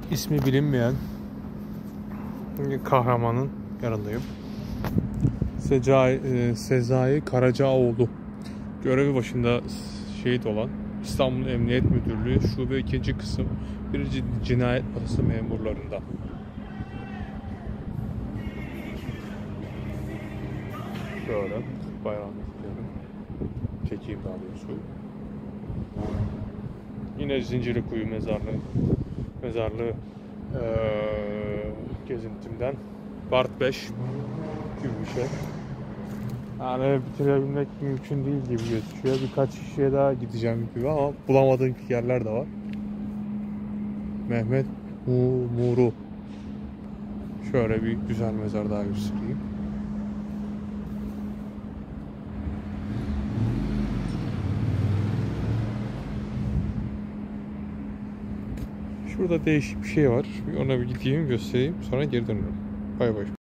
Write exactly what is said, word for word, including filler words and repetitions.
ismi bilinmeyen kahramanın yanındayım. Secai, e, Sezai Karacaoğlu. Görevi başında şehit olan İstanbul Emniyet Müdürlüğü Şube ikinci Kısım birinci Cinayet Masası memurlarından. Şöyle bayrağını tutuyorum. Çekeyim daha doğrusu. Yine Zincirlikuyu mezarlığı mezarlığı ee, gezintimden Part beş gibi bir şey. Yani bitirebilmek mümkün değil gibi gözüküyor. Birkaç kişiye daha gideceğim gibi ama bulamadığım yerler de var. Mehmet Mumuru. Şöyle bir güzel mezar daha göstereyim. Şurada değişik bir şey var. Ona bir gideyim göstereyim. Sonra geri dönüyorum. Bay bay.